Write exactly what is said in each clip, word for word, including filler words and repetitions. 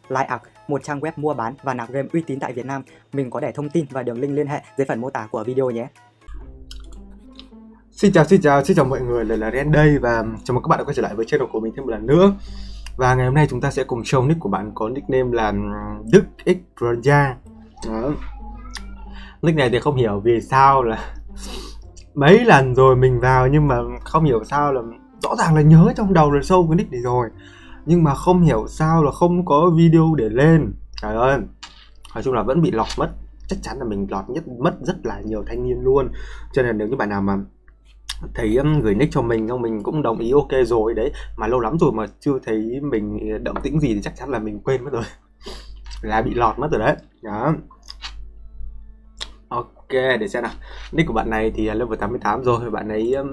LiveArc, một trang web mua bán và nạp game uy tín tại Việt Nam. Mình có để thông tin và đường link liên hệ dưới phần mô tả của video nhé. Xin chào, xin chào, xin chào mọi người, lại là Ren đây và chào mừng các bạn đã quay trở lại với channel của mình thêm một lần nữa. Và ngày hôm nay chúng ta sẽ cùng show nick của bạn có nickname là Đức X Raja. Đó. Nick này thì không hiểu vì sao là mấy lần rồi mình vào nhưng mà không hiểu sao là rõ ràng là nhớ trong đầu là show cái nick này rồi, nhưng mà không hiểu sao là không có video để lên. Trời ơi, nói chung là vẫn bị lọt mất. Chắc chắn là mình lọt nhất mất rất là nhiều thanh niên luôn. Cho nên nếu như bạn nào mà thấy um, gửi nick cho mình không, mình cũng đồng ý ok rồi đấy, mà lâu lắm rồi mà chưa thấy mình động tĩnh gì thì chắc chắn là mình quên mất rồi là bị lọt mất rồi đấy. Đó. Ok, để xem nào. Nick của bạn này thì level tám mươi tám rồi. Bạn ấy um,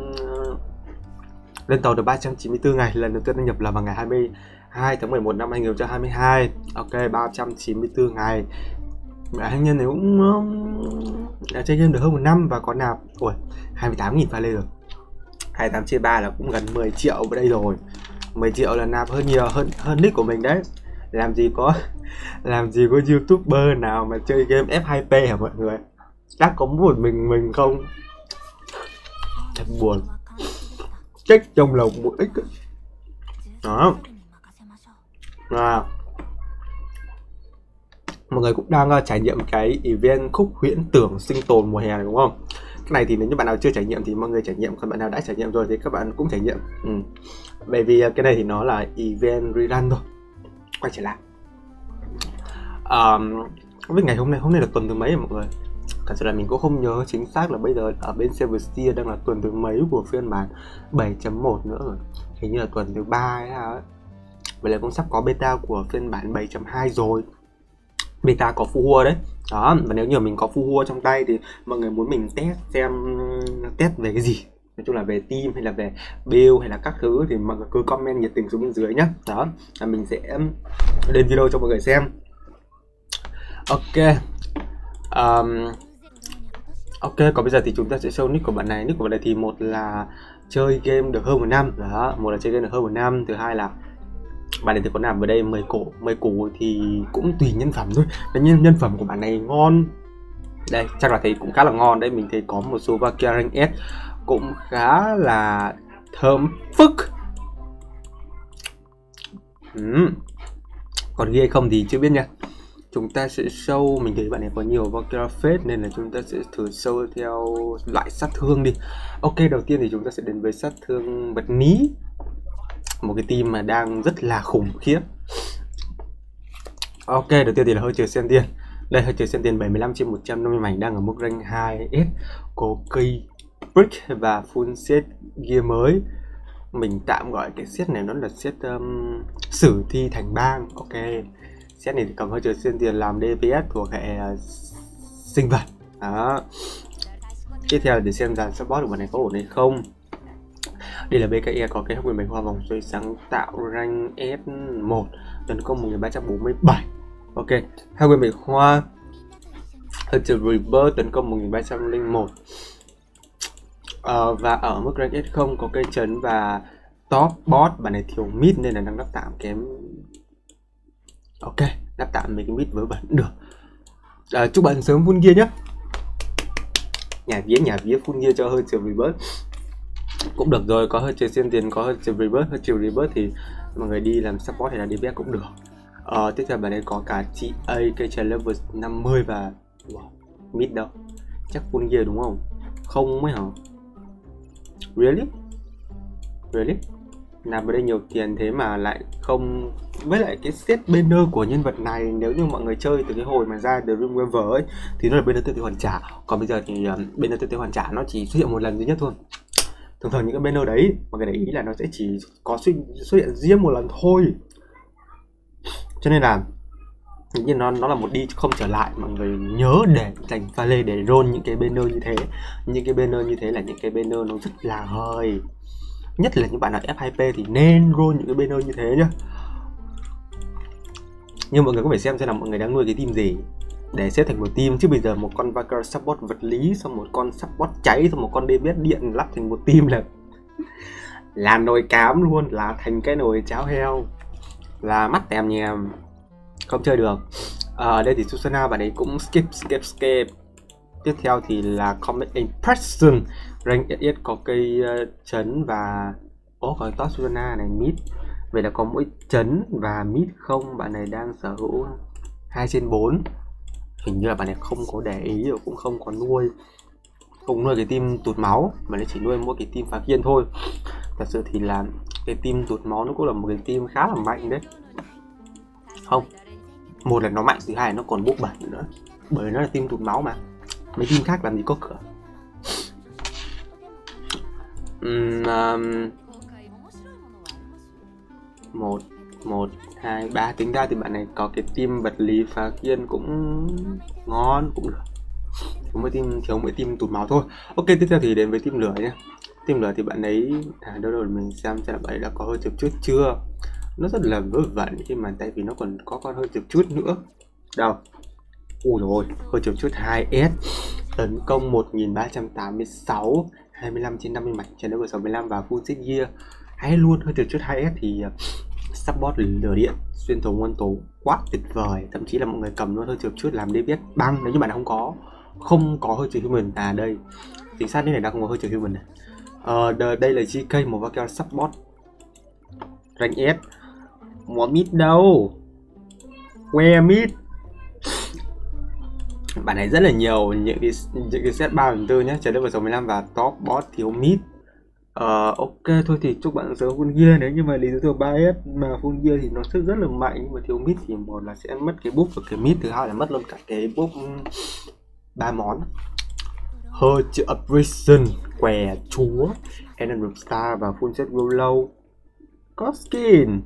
lên tàu được ba trăm chín mươi tư ngày. Lần đầu tiên đăng nhập là vào ngày hai mươi hai tháng mười một năm hai nghìn không trăm hai mươi hai. Ok, ba trăm chín mươi tư ngày. Anh nhân này cũng đã chơi game được hơn một năm và có nạp ui hai mươi tám nghìn pha lên rồi. hai mươi tám chia ba là cũng gần mười triệu ở đây rồi. mười triệu là nạp hơn nhiều hơn hơn nick của mình đấy. Làm gì có làm gì có YouTuber nào mà chơi game ép hai pê hả mọi người? Chắc có một mình mình không. Thật buồn. Chết trong lòng một ít. Đó. À. Mọi người cũng đang uh, trải nghiệm cái event khúc huyễn tưởng sinh tồn mùa hè này đúng không? Cái này thì nếu như bạn nào chưa trải nghiệm thì mọi người trải nghiệm, còn bạn nào đã trải nghiệm rồi thì các bạn cũng trải nghiệm. Ừ. Bởi vì uh, cái này thì nó là event rerun thôi. Quay trở lại. Um, không biết ngày hôm nay hôm nay là tuần thứ mấy mọi người? Thật sự là mình cũng không nhớ chính xác là bây giờ ở bên Silversteer đang là tuần thứ mấy của phiên bản bảy chấm một nữa rồi. Hình như là tuần thứ ba ấy hả? Vậy là cũng sắp có beta của phiên bản bảy chấm hai rồi. Beta có full hua đấy. Đó, và nếu như mình có full hua trong tay thì mọi người muốn mình test xem test về cái gì, nói chung là về team hay là về build hay là các thứ thì mọi người cứ comment nhiệt tình xuống bên dưới nhé. Đó, là mình sẽ lên video cho mọi người xem. Ok. Um, ok, còn bây giờ thì chúng ta sẽ show nick của bạn này. Nick của bạn này thì một là chơi game được hơn một năm. Đó, một là chơi game được hơn một năm, thứ hai là bạn này thì có nằm ở đây mười cổ. Mười cổ thì cũng tùy nhân phẩm thôi. Tất nhiên nhân phẩm của bạn này ngon. Đây, chắc là thấy cũng khá là ngon đấy. Mình thấy có một số Valkyrie rank S cũng khá là thơm phức. ừ. Còn ghi hay không thì chưa biết nha. Chúng ta sẽ show, mình thấy bạn này có nhiều Valkyrie phết nên là chúng ta sẽ thử show theo loại sát thương đi. Ok, đầu tiên thì chúng ta sẽ đến với sát thương vật lý, một cái team mà đang rất là khủng khiếp. Ok, đầu tiên thì là hơi trời sen tiền. Đây, hơi trời sen tiền bảy mươi lăm trên một trăm năm mươi mảnh đang ở mức rank hai S, có cây brick và full set gear mới. Mình tạm gọi cái set này nó là set um, sử thi thành bang. Ok, set này thì cầm hơi trời sen tiền làm đê pê ét thuộc hệ uh, sinh vật. Đó. Tiếp theo là để xem dàn support của bạn này có ổn hay không. Đây là bê ca e có cái hốc quyền bạch hoa vòng xoay sáng tạo rank S một, tấn công một nghìn ba trăm bốn mươi bảy. Ok, hốc quyền bạch hoa Hunter Rebirth tấn công một nghìn ba trăm lẻ một. Uh, và ở mức rank S không có cây trấn và top boss, bạn này thiếu mid nên là đang đắp tạm kém. Ok, đắp tạm mấy cái mid với bẩn được. Uh, chúc bạn sớm full gear nhé. Nhà vía nhà vía full gear cho Hunter Rebirth cũng được rồi, có hơi trời xem tiền, có hơi trời rebirth, hơi trời rebirth thì mọi người đi làm support hay là đê pê ét cũng được. Ờ, tiếp theo bạn ấy có cả tê a, cây trời level năm mươi và wow, mid đâu, chắc full gear đúng không? Không mới hả? Really? Really? Làm ở đây nhiều tiền thế mà lại không. Với lại cái set banner của nhân vật này nếu như mọi người chơi từ cái hồi mà ra Dreamweaver ấy thì nó là banner tiêu tiêu hoàn trả, còn bây giờ thì um, banner tiêu tiêu hoàn trả nó chỉ xuất hiện một lần duy nhất thôi. Thường thường những cái banner đấy mọi người để ý là nó sẽ chỉ có xuất, xuất hiện riêng một lần thôi, cho nên là tự nhiên nó nó là một đi không trở lại. Mọi người nhớ để dành pha lê để roll những cái banner như thế. Những cái banner như thế là những cái banner nó rất là hời, nhất là những bạn nào ép hai pê thì nên roll những cái banner như thế nhá. Nhưng mọi người có phải xem xem là mọi người đang nuôi cái team gì để xếp thành một team, chứ bây giờ một con Valkyrie support vật lý, xong một con support cháy, xong một con đê pê ét điện lắp thành một team là là nồi cám luôn, là thành cái nồi cháo heo, là mắt tèm nhèm. không chơi được. À, ở đây thì Susana bạn ấy cũng skip skip skip. Tiếp theo thì là Comet Impression, rank ét ét có cây uh, chấn và ố có top Susana này mid. Vậy là có mỗi chấn và mid không, bạn này đang sở hữu hai trên bốn. Hình như là bạn này không có để ý rồi cũng không có nuôi không nuôi cái team tụt máu, mà nó chỉ nuôi mỗi cái team phá kiên thôi. Thật sự thì là cái team tụt máu nó cũng là một cái team khá là mạnh đấy. Không, một là nó mạnh, thứ hai nó còn bốc bẩn nữa, bởi nó là team tụt máu mà mấy team khác làm gì có cửa. uhm, um, một một hai ba, tính ra thì bạn này có cái team vật lý phá kiên cũng ngon, cũng được. Mỗi team thiếu mỗi team tụt máu thôi. Ok, tiếp theo thì đến với team lửa nhé. Team lửa thì bạn ấy à, đâu rồi mình xem xem là bạn ấy đã có hơi chụp chút chưa. Nó rất là vớ vẩn khi mà tại vì nó còn có con hơi chụp chút nữa. Đâu? Ui rồi, hơi chụp chút hai ét, tấn công một nghìn ba trăm tám mươi sáu, hai mươi lăm trên năm mươi mạch, chiến đấu của sáu mươi lăm và full set gear. Hay luôn, hơi chụp chút hai ét thì uh, support lửa điện, xuyên thấu nguyên tố quá tuyệt vời. Thậm chí là mọi người cầm luôn hơi chụp chút làm đê pê ét băng nếu như bạn không có không có hơi trừ human. À đây, chính xác như này đang không có hơi trừ human này. Ờ, đây là giê ca, một Vakel support rank S. Mua mid đâu, que mid. Bạn này rất là nhiều những cái những cái set ba phần tư nhé, trở lên vào sáu mươi lăm và top boss thiếu mid. Ờ, ok thôi thì chúc bạn sớm full gear. Nếu như mà lý do ba ét mà full gear thì nó sẽ rất là mạnh, nhưng mà thiếu mid thì một là sẽ mất cái buff của cái mid, thứ hai là mất luôn cả cái buff ba món. Hơi chữ Abrasion, què chúa, Enemy Star và full set Rollo. Có skin.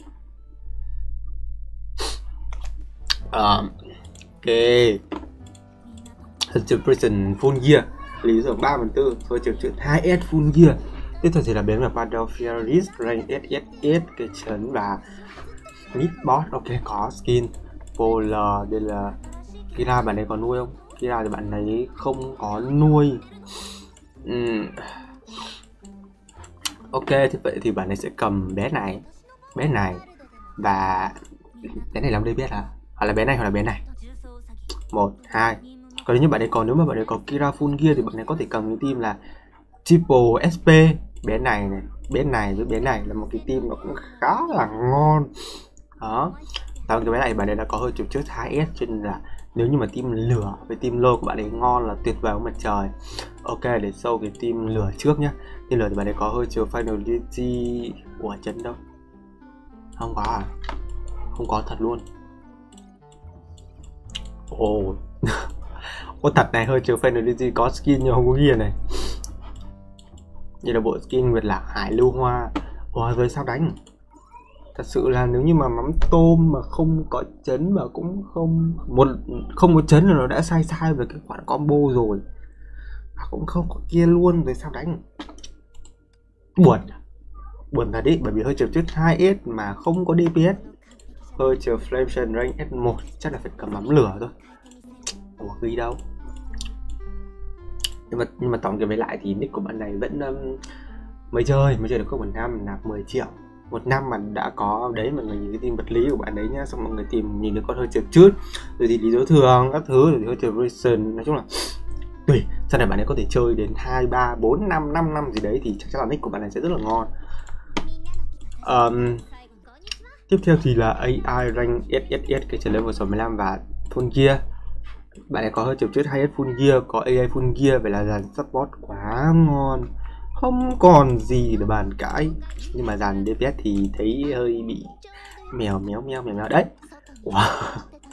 Uh, ok. Hơi chữ Abrasion full gear, lý do ba phần tư, hơi chữ chữ hai ét full gear. Tiếp theo thì là biến là Battlefield rank ét ét ét, cái chấn và mid boss. Ok, có skin. Polar, đây là Kira, bạn ấy có nuôi không? Kira thì bạn ấy không có nuôi. uhm. Ok, thì vậy thì bạn ấy sẽ cầm bé này, bé này và bé này làm đây biết à? Hoặc là bé này hoặc là bé này. Một, hai. Còn nếu như bạn ấy còn nếu mà bạn ấy có Kira full gear thì bạn ấy có thể cầm cái team là Triple ét pê. Bé này này, bé này với bé này là một cái team nó cũng khá là ngon. Đó. Sau cái bé này bạn ấy đã có hơi chụp trước hai ét, cho nên là nếu như mà team lửa với team lôi của bạn ấy ngon là tuyệt vời của mặt trời. Ok, để show cái team lửa trước nhá. Team lửa thì bạn ấy có hơi chiều finality của chấn đâu. Không có à? Không có thật luôn. Ồ oh. Ô thật này, hơi chiều finality có skin nhưng không có gear này. Như là bộ skin Nguyệt Lạc Hải Lưu Hoa. Ủa rồi sao đánh? Thật sự là nếu như mà mắm tôm mà không có chấn và cũng không một không có chấn là nó đã sai sai về cái khoản combo rồi, và cũng không có kia luôn rồi sao đánh. Buồn buồn thật đấy, bởi vì hơi chiều trước hai ét mà không có đê pê ét. Hơi chiều Flamation rank ét một chắc là phải cầm mắm lửa thôi. Ủa ghi đâu. Nhưng mà nhưng mà tổng kết với lại thì nick của bạn này vẫn um, mới chơi mới chơi được có một năm nạp mười triệu. Một năm mà đã có đấy, mọi người nhìn cái team vật lý của bạn đấy nhá, xong mọi người tìm nhìn được con hơi chợt chút, rồi thì lý do thường các thứ, rồi thì hơi chợt version, nói chung là tùy. Sau này bạn ấy có thể chơi đến hai, ba, bốn, năm, năm năm gì đấy thì chắc chắn là nick của bạn này sẽ rất là ngon. Um, tiếp theo thì là a i rank ét ét ét, cái trở level sáu mươi lăm và full gear. Bạn ấy có hơi chụp trước hai ét full gear, có a i full gear, vậy là dàn support quá ngon, không còn gì để bàn cãi. Nhưng mà dàn đê pê ét thì thấy hơi bị mèo méo mèo mèo mèo đấy. Wow.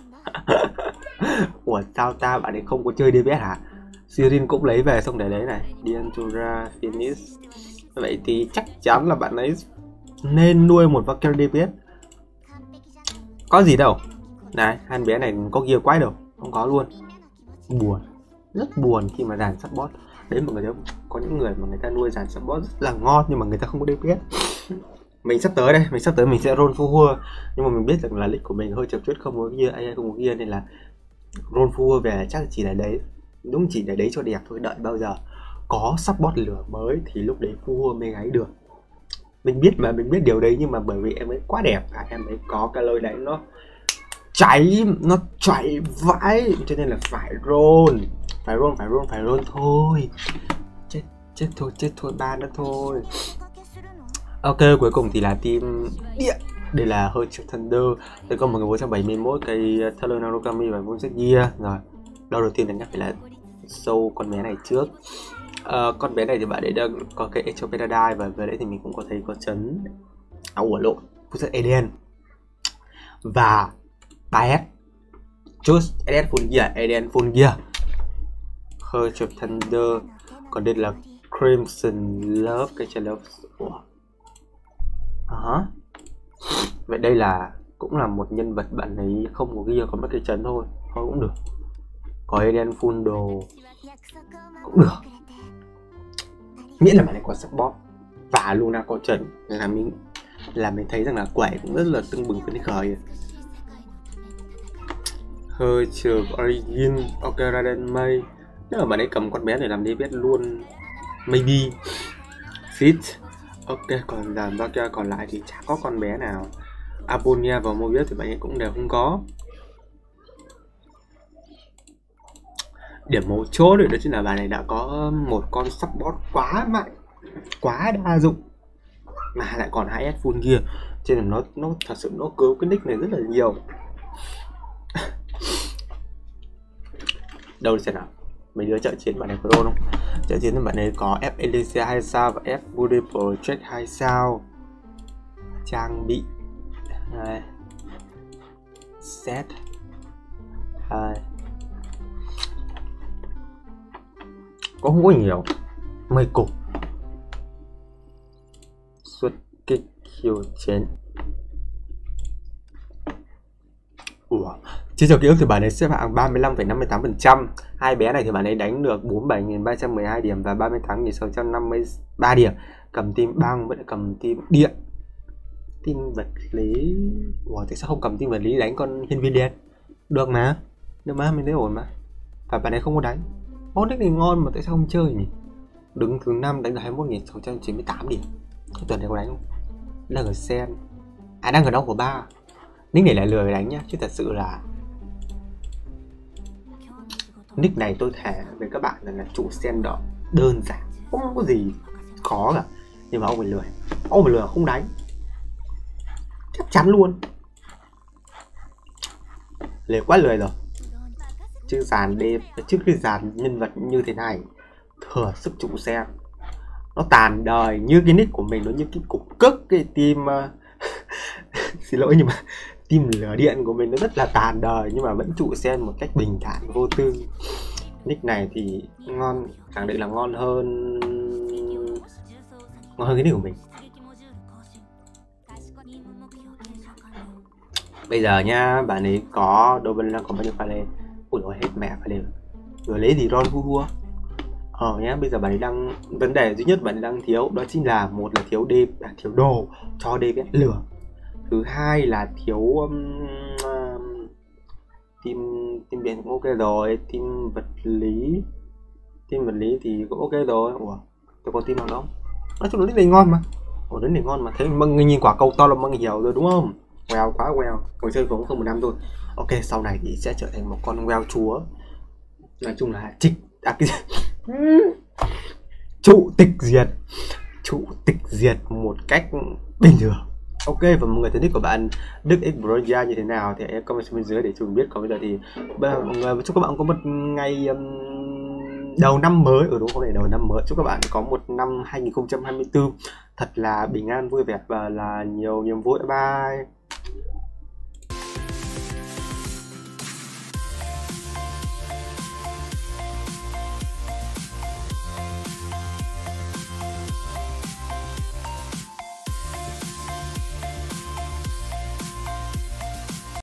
Ủa sao ta, bạn ấy không có chơi đê pê ét hả? Sirin cũng lấy về xong để đấy này, Diantura finish. Vậy thì chắc chắn là bạn ấy nên nuôi một Vakel đê pê ét. Có gì đâu. Này, hai bé này có gear quái đâu, không có luôn. Buồn, rất buồn khi mà dàn support. Đấy mọi người thấy không? Có những người mà người ta nuôi dàn support rất là ngon nhưng mà người ta không có đê pê ét. Mình sắp tới đây, mình sắp tới mình sẽ roll full, nhưng mà mình biết rằng là lịch của mình hơi chậm chút, không có gear, ai không có gear, nên là roll full về chắc chỉ là đấy, đúng chỉ để đấy cho đẹp thôi. Đợi bao giờ có support lửa mới thì lúc đấy full mới gáy được. Mình biết mà, mình biết điều đấy, nhưng mà bởi vì em ấy quá đẹp và em ấy có cái lôi đánh nó cháy, nó cháy vãi, cho nên là phải roll, phải roll, phải roll, phải roll thôi. Chết, chết thôi, chết thôi, ba nữa thôi. Ok, cuối cùng thì là team địa. Đây là Heart of Thunder. Đây có một nghìn bốn trăm bảy mươi mốt cây Thaler Narukami và Moonset Gear. Rồi, đầu đầu tiên là nhắc phải là show con bé này trước. Uh, con bé này thì bạn ấy đang có cái Edge of Paradise, và vừa đấy thì mình cũng có thấy có chấn áo của lộn Moonset Eden và ba S Just Eden Full Gear, Eden Full Gear, Heart of Thunder. Còn đây là Crimson Love, cái chân love. Wow. Uh-huh. Vậy đây là cũng là một nhân vật bạn ấy không có gear, có mất cái chấn thôi, thôi cũng được. Có Eden full đồ cũng được, miễn là bạn ấy có support và Luna có chấn là mình là mình thấy rằng là quẩy cũng rất là tưng bừng phấn khởi. Hơi trường Origin, ok Raiden May. Nếu mà bạn ấy cầm con bé này làm đi biết luôn, maybe fit. Ok, còn dàn ra kia còn lại thì chả có con bé nào. Aponia và Mobius thì bạn ấy cũng đều không có. Điểm mấu chốt đó chính là bạn này đã có một con support quá mạnh, quá đa dụng, mà lại còn hai S full gear, cho nên nó nó thật sự nó cứu cái nick này rất là nhiều. Đâu xem nào, mấy đứa trợ chiến bạn này có đôn không? Trợ chiến thì bạn này có F Elysia hai sao và F Body Project hai sao. Trang bị hai. Set hai. Có không có nhiều, mười cục xuất kích khiêu chiến. Ủa, chiến trường ký ức thì bạn ấy xếp hạng ba mươi lăm phẩy năm mươi tám phần trăm. Hai bé này thì bạn ấy đánh được bốn mươi bảy nghìn ba trăm mười hai điểm và ba mươi tám nghìn sáu trăm năm mươi ba điểm. Cầm team băng vẫn cầm team điện. Team vật lý. Ủa, tại sao không cầm team vật lý đánh con hiên viên đen? Được mà, được mà, mình thấy ổn mà. Và bạn ấy không có đánh. Ô, nick này ngon mà tại sao không chơi nhỉ? Đứng thứ năm đánh được hai mươi mốt nghìn sáu trăm chín mươi tám điểm. Cái tuần này có đánh không? Đang ở sen. À, đang ở đau của ba. Nick này lại lười đánh nhá, chứ thật sự là nick này tôi thề với các bạn rằng là chủ sen đỏ đơn giản, không có gì khó cả. Nhưng mà ông phải lười, ông phải lười không đánh, chắc chắn luôn. Lười quá lười rồi. Chứ dàn đêm, trước cái dàn nhân vật như thế này thừa sức trụ sen, nó tàn đời như cái nick của mình, nó như cái cục cức cái team uh... xin lỗi nhưng mà team lửa điện của mình nó rất là tàn đời, nhưng mà vẫn trụ sen một cách bình thản vô tư. Nick này thì ngon, khẳng định là ngon hơn ngon hơn cái nick của mình. Bây giờ nha, bạn ấy có Double đang có bao nhiêu pha lên? Ui dồi, hết mẹ pha lên rồi, lấy gì Ron Hua. Ờ nhá, bây giờ bạn ấy đang, vấn đề duy nhất bạn ấy đang thiếu đó chính là một là thiếu đê, à, thiếu đồ cho đê pê ét lửa. Thứ hai là thiếu um, um, team team điện cũng ok rồi, team vật lý, team vật lý thì cũng ok rồi. Ủa, tôi có team nào đâu? Nói chung là nick này ngon mà. Ủa, nick này ngon mà, thế măng nhìn quả cầu to là măng hiểu rồi đúng không? Well, quá well, ngồi chơi cũng không một năm thôi. Ok, sau này thì sẽ trở thành một con well chúa. Nói chung là trịch à, cái trụ tịch diệt, trụ tịch diệt một cách bình thường. Ok, và mọi người thấy nick của bạn Đức X Broja như thế nào thì hãy comment bên dưới để chúng biết. Còn bây giờ thì mọi người chúc các bạn có một ngày um, đầu năm mới, ở đúng không, này đầu năm mới, chúc các bạn có một năm hai nghìn không trăm hai mươi tư thật là bình an, vui vẻ và là nhiều niềm vui. Bye.